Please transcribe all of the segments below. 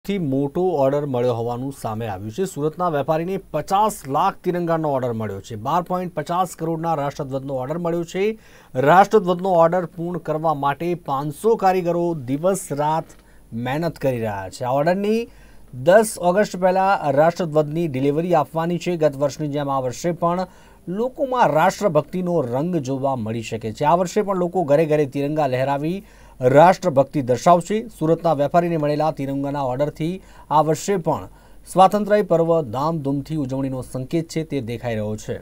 થી મોટો ઓર્ડર મળ્યો હોવાનું સામે આવ્યું છે। સુરતના વેપારીને 50 લાખ તિરંગાનો ઓર્ડર મળ્યો છે। 12.50 કરોડના રાષ્ટ્રધ્વજનો ઓર્ડર મળ્યો છે। રાષ્ટ્રધ્વજનો ઓર્ડર પૂર્ણ કરવા માટે 500 કારીગરો દિવસ રાત મહેનત કરી રહ્યા છે। આ ઓર્ડરની 10 ઓગસ્ટ પહેલા રાષ્ટ્રધ્વજની ડિલિવરી આપવાની છે। ગત વર્ષની જેમ આ વર્ષે પણ લોકોમાં રાષ્ટ્રભક્તિનો રંગ જોવા મળી શકે છે। આ વર્ષે પણ લોકો ઘરે ઘરે તિરંગા લહેરાવી રાષ્ટ્રભક્તિ દર્શાવશે। સુરતના વેપારીને મળેલા તિરંગાના ઓર્ડરથી આ વર્ષે પણ સ્વાતંત્ર્ય પર્વ ધામધૂમથી ઉજવણીનો સંકેત છે તે દેખાઈ રહ્યો છે।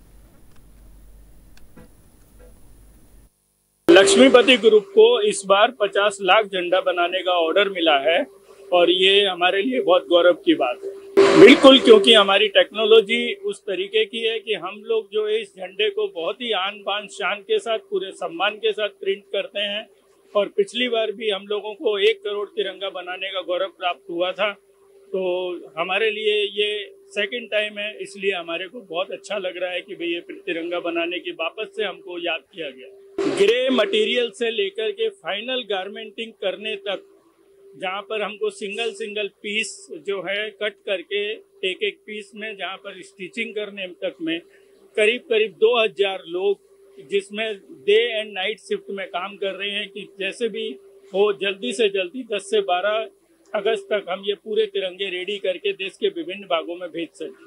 लक्ष्मीपति ग्रुप को इस बार 50 लाख झंडा बनाने का ऑर्डर मिला है और ये हमारे लिए बहुत गौरव की बात है। बिल्कुल, क्योंकि हमारी टेक्नोलॉजी उस तरीके की है कि हम लोग जो है इस झंडे को बहुत ही आन बान शान के साथ पूरे सम्मान के साथ प्रिंट करते हैं। और पिछली बार भी हम लोगों को 1 करोड़ तिरंगा बनाने का गौरव प्राप्त हुआ था, तो हमारे लिए ये सेकंड टाइम है, इसलिए हमारे को बहुत अच्छा लग रहा है कि भाई ये तिरंगा बनाने की वापस से हमको याद किया गया। ग्रे मटेरियल से लेकर के फाइनल गारमेंटिंग करने तक, जहाँ पर हमको सिंगल पीस जो है कट करके एक पीस में जहाँ पर स्टिचिंग करने तक में करीब 2000 लोग, जिसमें डे एंड नाइट शिफ्ट में काम कर रहे हैं कि जैसे भी हो जल्दी से जल्दी 10 से 12 अगस्त तक हम ये पूरे तिरंगे रेडी करके देश के विभिन्न भागों में भेज सकें।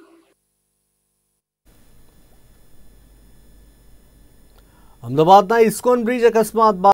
अहमदाबादના ઇસ્કોન બ્રિજ અકસ્માત